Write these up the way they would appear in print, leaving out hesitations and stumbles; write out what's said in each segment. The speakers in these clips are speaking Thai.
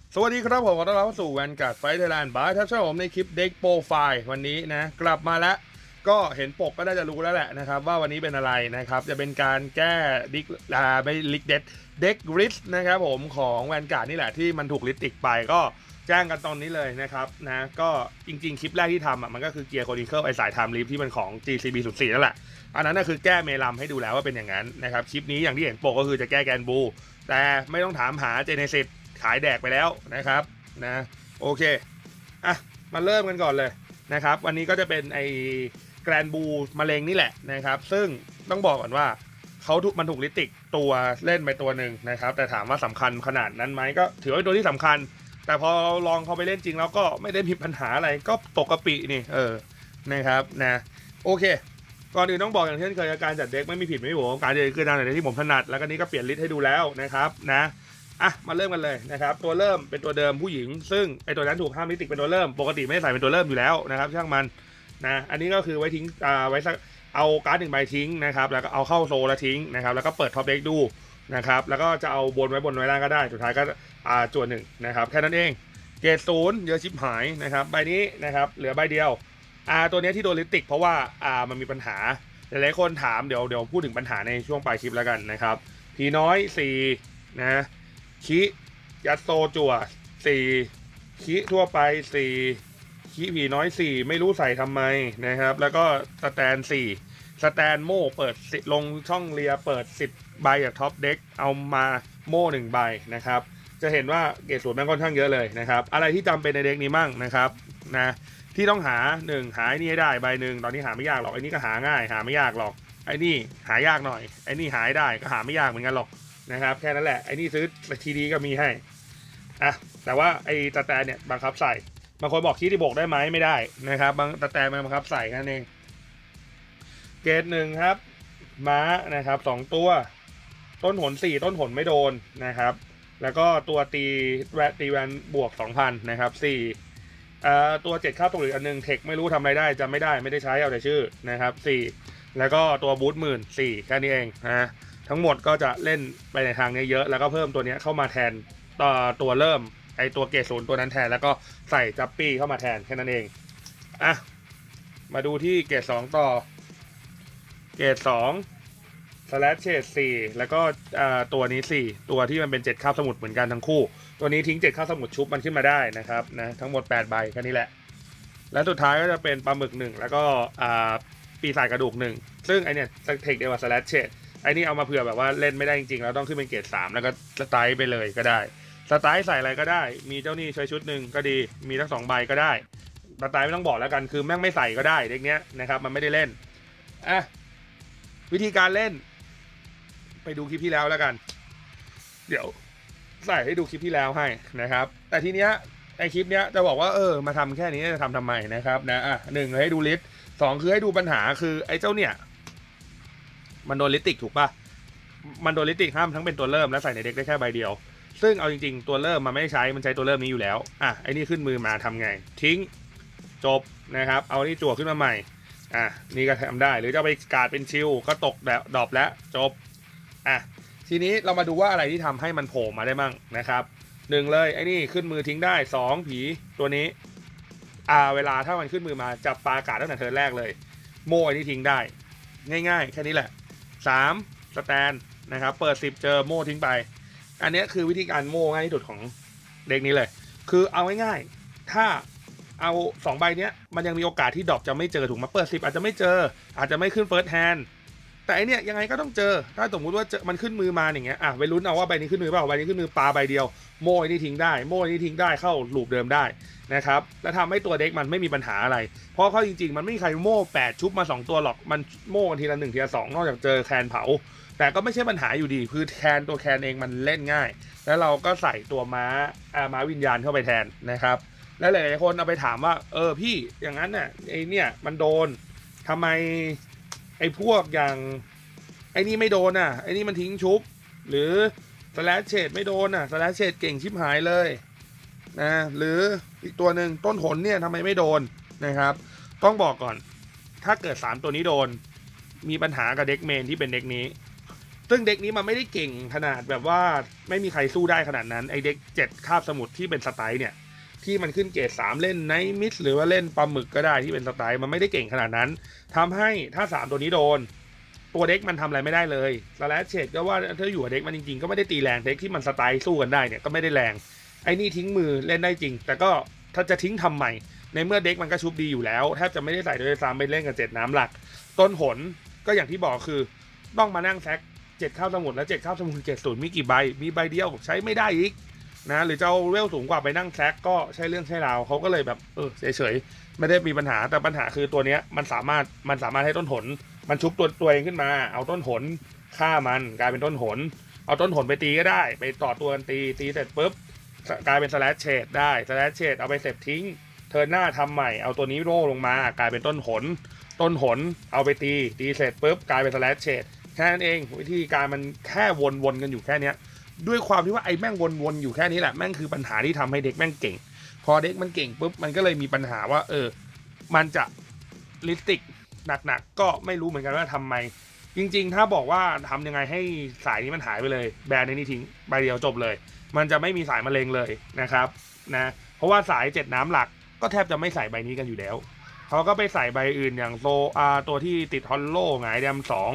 สวัสดีครับผมขอต้อนรับเข้าสู่แวนการ์ดไฟท์ไทยแลนด์บายทัชเชอร์ผมในคลิปเด็กโปรไฟล์วันนี้นะกลับมาแล้วก็เห็นปกก็น่าจะรู้แล้วแหละนะครับว่าวันนี้เป็นอะไรนะครับจะเป็นการแก้ดิกไม่ลิกเด็กริสนะครับผมของแวนการ์ดนี่แหละที่มันถูกลิสติกไปก็แจ้งกันตอนนี้เลยนะครับนะก็จริงๆคลิปแรกที่ทำมันก็คือเกียร์โคดิเคิลไอสายไทม์ลิฟที่มันของ GCB04 นั่นแหละอันนั้นคือแก้เมลัมให้ดูแล้วว่าเป็นอย่างนั้นนะครับคลิปนี้อย่างที่เห็นปกก็คือจะแก้แกนบูแต่ไม่ต้องถามหาเจเนซิสขายแดกไปแล้วนะครับนะโอเคอ่ะมาเริ่มกันก่อนเลยนะครับวันนี้ก็จะเป็นไอ้แกรนบูมะเร็งนี่แหละนะครับซึ่งต้องบอกก่อนว่ามันถูกลิติกตัวเล่นไปตัวหนึ่งนะครับแต่ถามว่าสำคัญขนาดนั้นไหมก็ถือว่าเป็นตัวที่สำคัญแต่พอลองเขาไปเล่นจริงแล้วก็ไม่ได้มีปัญหาอะไรก็ตกกระปินี่นะครับนะโอเคก่อนอื่นต้องบอกอย่างเช่นเคยการจัดเด็กไม่มีผิดไม่มีถูกการจัดคือการจัดที่ผมถนัดแล้วก็นี้ก็เปลี่ยนลิสต์ให้ดูแล้วนะครับนะมาเริ่มกันเลยนะครับตัวเริ่มเป็นตัวเดิมผู้หญิงซึ่งไอตัวนั้นถูกห้ามลิติกเป็นตัวเริ่มปกติไม่ได้ใส่เป็นตัวเริ่มอยู่แล้วนะครับช่างมันนะอันนี้ก็คือไว้ทิ้งไว้สักเอาการ์ด1 ใบทิ้งนะครับแล้วก็เอาเข้าโซแล้วทิ้งนะครับแล้วก็เปิดท็อปเด็กดูนะครับแล้วก็จะเอาบนไว้ล่างก็ได้สุดท้ายก็จวน1นะครับแค่นั้นเองเกรด0เยอะชิบหายนะครับใบนี้นะครับเหลือใบเดียวตัวนี้ที่โดนลิติกเพราะว่ามันมีปัญหาหลายคนถามเดี๋ยวพูดถึงปัญหาในช่วงปลายคลิปแล้วกันนะครับผีน้อย4นะคิยัดโซจั่ว4คิทั่วไป4คิผีน้อย4ไม่รู้ใส่ทำไมนะครับแล้วก็สแตน4สแตนโม่เปิดลงช่องเรียเปิด10 ใบจากท็อปเด็กเอามาโม่1 ใบนะครับจะเห็นว่าเกรดสูตรมันค่อนข้างเยอะเลยนะครับอะไรที่จำเป็นในเด็กนี้มั่งนะครับนะที่ต้องหา1หาไอ้นี่ให้ได้ใบหนึ่งตอนนี้หาไม่ยากหรอกไอ้นี่ก็หาง่ายหาไม่ยากหรอกไอ้นี่หายากหน่อยไอ้นี่หาได้ก็หาไม่ยากเหมือนกันหรอกนะครับแค่นั้นแหละไอ้นี่ซื้อทีดีก็มีให้แต่ว่าไอ้ตะแตนเนี่ยบังคับใส่บางคนบอกคีที่บกได้ไหมไม่ได้นะครับบางตะแตนมันบังคับใส่แค่นั้นเองเกรด1ครับม้านะครับ2ตัวต้นหน4ต้นหนไม่โดนนะครับแล้วก็ตัวตีแวนบวก 2,000 นะครับ4ตัว7ค่าตกอีกอันนึงเทคไม่รู้ทำอะไรได้จะไม่ได้ใช้เอาแต่ชื่อนะครับ4แล้วก็ตัวบูท14,000แค่นี้เองนะทั้งหมดก็จะเล่นไปในทางนี้เยอะแล้วก็เพิ่มตัวนี้เข้ามาแทนตัวเริ่มไอตัวเกรด0ตัวนั้นแทนแล้วก็ใส่จับปี้เข้ามาแทนแค่นั้นเองมาดูที่เกรด2ต่อเกรด2สแลชเชด4แล้วก็ตัวนี้4ตัวที่มันเป็น7คาบสมุดเหมือนกันทั้งคู่ตัวนี้ทิ้ง7คาบสมุดชุบมันขึ้นมาได้นะครับนะทั้งหมด8 ใบแค่นี้แหละและสุดท้ายก็จะเป็นปลาหมึก1แล้วก็ปีศาจกระดูก1ซึ่งไอเนี่ยเทคเดียวกับสแลชเชดไอ้นี่เอามาเผื่อแบบว่าเล่นไม่ได้จริงๆแล้วต้องขึ้นเป็นเกรด3แล้วก็สไตล์ไปเลยก็ได้สไตล์ใส่อะไรก็ได้มีเจ้านี่ช่วยชุดหนึ่งก็ดีมีทั้ง2 ใบก็ได้สไตล์ไม่ต้องบอกแล้วกันคือแม่งไม่ใส่ก็ได้เด็กเนี้ยนะครับมันไม่ได้เล่นวิธีการเล่นไปดูคลิปที่แล้วแล้วกันเดี๋ยวใส่ให้ดูคลิปที่แล้วให้นะครับแต่ทีเนี้ยในคลิปเนี้ยจะบอกว่ามาทำแค่นี้จะทำไมนะครับนะ1ให้ดูลิสต์2คือให้ดูปัญหาคือไอ้เจ้าเนี่ยมันโดนลิติกถูกปะมันโดนลิติกห้ามทั้งเป็นตัวเริ่มและใส่ในเด็กได้แค่ใบเดียวซึ่งเอาจริงๆตัวเริ่มมันไม่ได้ใช้มันใช้ตัวเริ่มนี้อยู่แล้วไอ้นี่ขึ้นมือมาทำไงทิ้งจบนะครับเอานี่จั่วขึ้นมาใหม่นี่ก็ทำได้หรือจะไปการ์ดเป็นชิลก็ตกแบบดรอปแล้วจบทีนี้เรามาดูว่าอะไรที่ทำให้มันโผล่มาได้มั่งนะครับ1เลยไอ้นี่ขึ้นมือทิ้งได้2ผีตัวนี้เวลาถ้ามันขึ้นมือมาจับปลาอากาศตั้งแต่เทิร์นแรกเลยโม่ไอ้นี่ทิ้งได้ง่ายๆแค่นี้แหละ3สแตนนะครับเปิด10เจอโม่ทิ้งไปอันนี้คือวิธีการโม่ง่ายที่สุดของเด็กนี้เลยคือเอาง่ายๆถ้าเอา2 ใบเนี้ยมันยังมีโอกาสที่ดรอปจะไม่เจอถูกไหมเปิด10อาจจะไม่เจออาจจะไม่ขึ้นเฟิร์สแฮนด์แต่อันเนี้ยยังไงก็ต้องเจอถ้าสมมติว่ามันขึ้นมือมาอย่างเงี้ยไปลุ้นเอาว่าใบนี้ขึ้นมือเปล่าใบนี้ขึ้นมือปลาใบเดียวโม่นี่ทิ้งได้โม่นี่ทิ้งได้เข้าลูปเดิมได้นะครับและทำให้ตัวเด็กมันไม่มีปัญหาอะไรเพราะเขาจริงๆมันไม่มีใครโม่8ชุบมา2ตัวหรอกมันโม่กันทีละ1ทีละ2นอกจากเจอแคนเผาแต่ก็ไม่ใช่ปัญหาอยู่ดีคือตัวแคนเองมันเล่นง่ายแล้วเราก็ใส่ตัวม้าวิญญาณเข้าไปแทนนะครับและหลายๆคนเอาไปถามว่าพี่อย่างนั้นน่ะไอเนี่ยมันโดนทำไมไอพวกอย่างไอนี่ไม่โดนไอนี่มันทิ้งชุบหรือสแลชเชดไม่โดนสแลชเชดเก่งชิบหายเลยนะหรืออีกตัวหนึ่งต้นหนเนี่ยทำไมไม่โดนนะครับต้องบอกก่อนถ้าเกิด3ตัวนี้โดนมีปัญหากับเด็กเมนที่เป็นเด็กนี้ซึ่งเด็กนี้มันไม่ได้เก่งขนาดแบบว่าไม่มีใครสู้ได้ขนาดนั้นไอเด็ก7คาบสมุทรที่เป็นสไตล์เนี่ยที่มันขึ้นเกรด3เล่นไนท์มิสหรือว่าเล่นปลาหมึกก็ได้ที่เป็นสไตล์มันไม่ได้เก่งขนาดนั้นทำให้ถ้า3ตัวนี้โดนตัวเด็กมันทำอะไรไม่ได้เลยสแลชเชดก็ว่าถ้าอยู่กับเด็กมันจริงๆก็ไม่ได้ตีแรงเด็กที่มันสไตล์สู้กันได้เนี่ยก็ไม่ได้แรงไอ้นี่ทิ้งมือเล่นได้จริงแต่ก็ถ้าจะทิ้งทำใหม่ในเมื่อเด็กมันก็ชุบดีอยู่แล้วแทบจะไม่ได้ใส่โดยซ้ำไปเล่นกับ7น้ำหลักต้นหนก็อย่างที่บอกคือต้องมานั่งแซก7ข้าวสมุทรและ7ข้าวสมุทร70มีกี่ใบมีใบเดียวใช้ไม่ได้อีกนะหรือจะเอาเวลสูงกว่าไปนั่งแซกก็ใช่เรื่องใช่ราวเขาก็เลยแบบเฉยๆไม่ได้มีปัญหาแต่ปัญหาคือตัวเนี้ยมันสามารถให้ต้นหนมันชุบตัวเองขึ้นมาเอาต้นหนฆ่ามันกลายเป็นต้นหนเอาต้นหนไปตีก็ได้ไปต่อตัวกันตีเสร็จปุ๊บกลายเป็นสแลชเชดได้สแลชเชดเอาไปเสร็จทิ้งเทิร์นหน้าทำใหม่เอาตัวนี้โร่ลงมากลายเป็นต้นหนเอาไปตีเสร็จปุ๊บกลายเป็นสแลชเชดแค่นั้นเองวิธีการมันแค่วนกันอยู่แค่นี้ด้วยความที่ว่าไอ้แม่งวนอยู่แค่นี้แหละแม่งคือปัญหาที่ทำให้เด็กแม่งเก่งพอเด็กมันเก่งปุ๊บมันก็เลยมีปัญหาว่ามันจะลิสติกหนักก็ไม่รู้เหมือนกันว่าทำไมจริงๆถ้าบอกว่าทำยังไงให้สายนี้มันหายไปเลยแบนในนี้ทิ้งใบเดียวจบเลยมันจะไม่มีสายมะเร็งเลยนะครับนะเพราะว่าสาย7น้ำหลักก็แทบจะไม่ใส่ใบนี้กันอยู่แล้วเขาก็ไปใส่ใบอื่นอย่างโซตัวที่ติดฮอลโล่หงายแดม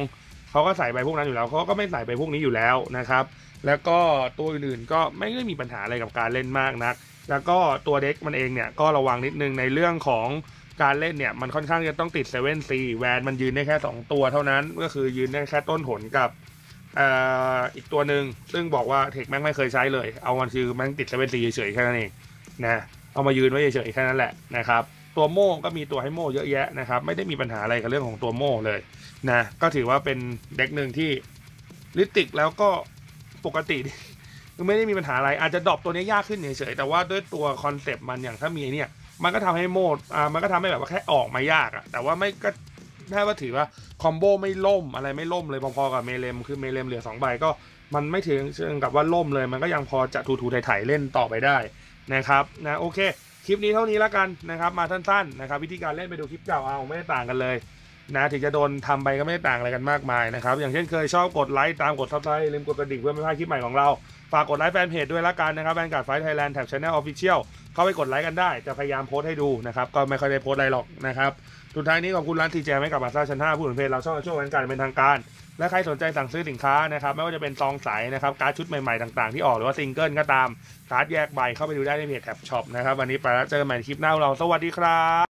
2เขาก็ใส่ใบพวกนั้นอยู่แล้วเขาก็ไม่ใส่ใบพวกนี้อยู่แล้วนะครับแล้วก็ตัวอื่นๆก็ไม่ได้มีปัญหาอะไรกับการเล่นมากนักแล้วก็ตัวเด็กมันเองเนี่ยก็ระวังนิดนึงในเรื่องของการเล่นเนี่ยมันค่อนข้างจะต้องติด 7C แวนมันยืนได้แค่2ตัวเท่านั้นก็คือยืนได้แค่ต้นหนกับอีกตัวหนึ่งซึ่งบอกว่าเทคแม่งไม่เคยใช้เลยเอามันคือแม่งติด 7C เฉยๆแค่นั้นเองนะเอามายืนไว้เฉยๆแค่นั้นแหละนะครับตัวโม่ก็มีตัวให้โม่เยอะแยะนะครับไม่ได้มีปัญหาอะไรกับเรื่องของตัวโม่เลยนะก็ถือว่าเป็นเด็กหนึ่งที่ลิติกแล้วก็ปกติไม่ได้มีปัญหาอะไรอาจจะดรอปตัวนี้ยากขึ้นเฉยๆแต่ว่าด้วยตัวคอนเซปต์มันอย่างถ้ามีเนี่ยมันก็ทำให้โม่มันก็ทำให้แบบว่าแค่ออกมายากอะแต่ว่าไม่ก็แค่ว่าถือว่าคอมโบไม่ล่มอะไรไม่ล่มเลยพอๆกับเมเลมคือเมเลมเหลือ2ใบก็มันไม่ถึงเชิงกับว่าล่มเลยมันก็ยังพอจะถูๆไถๆเล่นต่อไปได้นะครับนะโอเคคลิปนี้เท่านี้แล้วกันนะครับมาสั้นๆนะครับวิธีการเล่นไปดูคลิปเก่าเอาไม่ได้ต่างกันเลยนะถึงจะโดนทำไปก็ไม่ได้ต่างอะไรกันมากมายนะครับอย่างเช่นเคยชอบกดไลค์ตามกดซับสไครต์ลืมกดกระดิ่งเพื่อไม่พลาดคลิปใหม่ของเราฝากกดไลค์แฟนเพจด้วยละกันนะครับแฟนการ์ดไฟท์ไทยแลนด์แท็บ Channel Official เข้าไปกดไลค์กันได้จะพยายามโพสให้ดูนะครับก็ไม่ค่อยได้โพสอะไรหรอกนะครับสุดท้ายนี้ขอบคุณร้านทีเจให้กับมาซ่าชั้น5ผู้ผลเพจเราช่วงการเป็นทางการและใครสนใจสั่งซื้อสินค้านะครับไม่ว่าจะเป็นซองใสนะครับการ์ดชุดใหม่ๆต่างๆที่ออกหรือว่าซิงเกิลก็ตามการ์ดแยกใบเข้าไปดูได้ในเพจแท็บช็อปนะครับวันนี้ไปแล้วเจอกันใหม่ในคลิปหน้าเราสวัสดีครับ